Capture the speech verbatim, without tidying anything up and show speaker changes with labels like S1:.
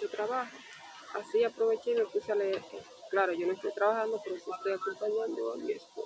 S1: mucho trabajo. Así aproveché y me puse a leer. Claro, yo no estoy trabajando, pero sí estoy acompañando a mi esposo.